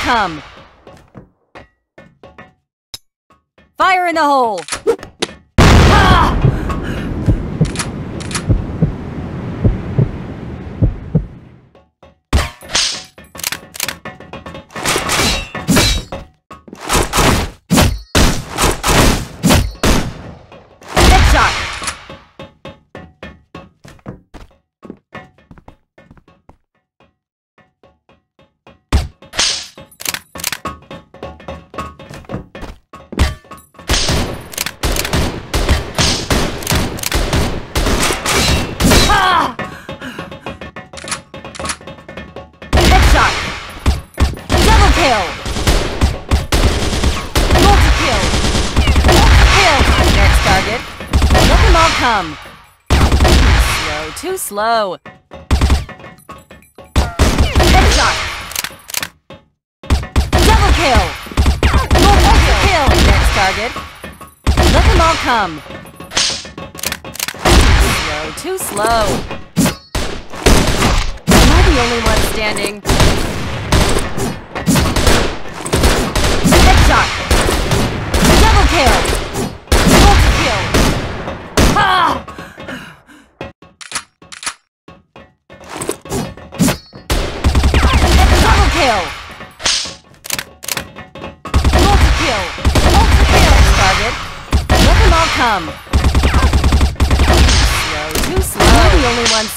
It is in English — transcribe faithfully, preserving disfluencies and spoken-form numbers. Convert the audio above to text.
come! Fire in the hole! Ah! Headshot! Kill! Multi-kill! Multi-kill! Next target. Let them all come. Too slow, too slow. Headshot! Double kill! Multi-kill! Next target. Let them all come. Too slow, too slow. Am I the only one standing? Headshot! Double kill! Multi-kill! Ah! Double kill! Multi-kill! Multi-kill! Target! Let them all come! Too slow, too slow. You're the only one